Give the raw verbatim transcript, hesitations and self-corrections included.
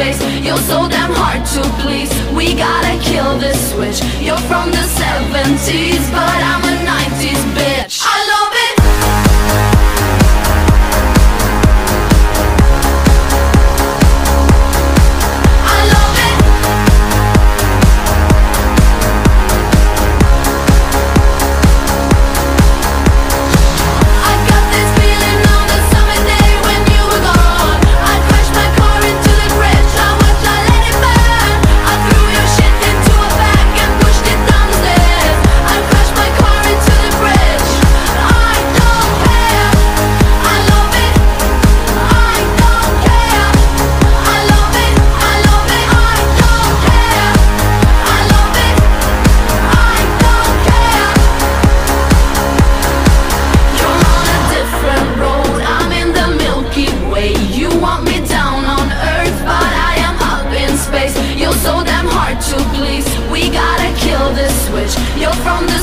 space. You're so damn hard to please. We gotta kill this switch. You're from the seventies, but I'm a nineties bitch. I love it. So damn hard to please. We gotta kill this switch. You're from the